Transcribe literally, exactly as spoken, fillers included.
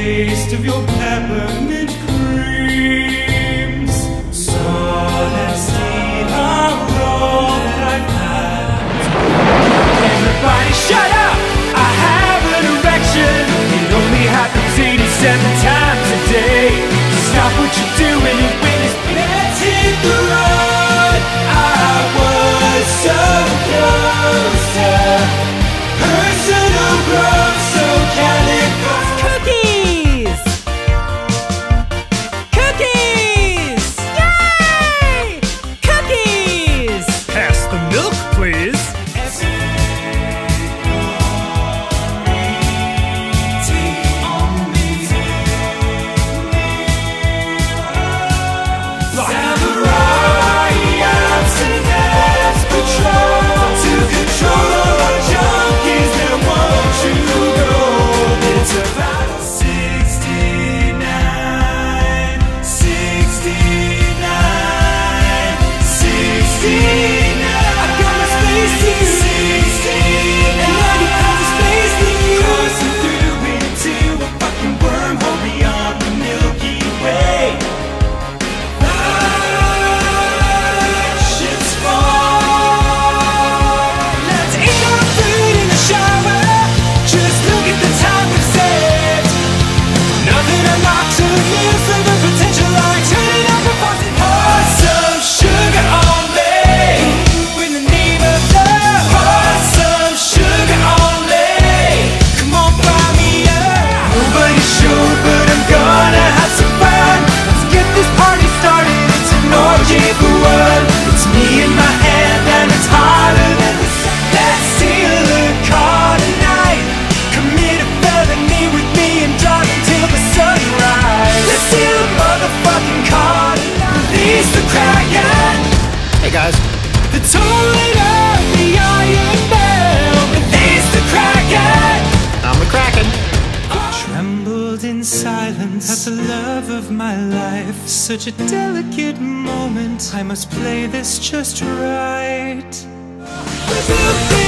taste of your peppermint creams. Sword and steel are all that I've had. Everybody shut up! I have an erection. It only happens eighty-seven times a day. Stop what you're doing and witness. Let's hit the road. I was so close to personal growth, so can it go? Cookies! Cookies! Yay! Cookies! Pass the milk, please. Hey guys. The toilet of the iron bell, release the Kraken. I'm the Kraken. I trembled in silence at the love of my life. Such a delicate moment. I must play this just right.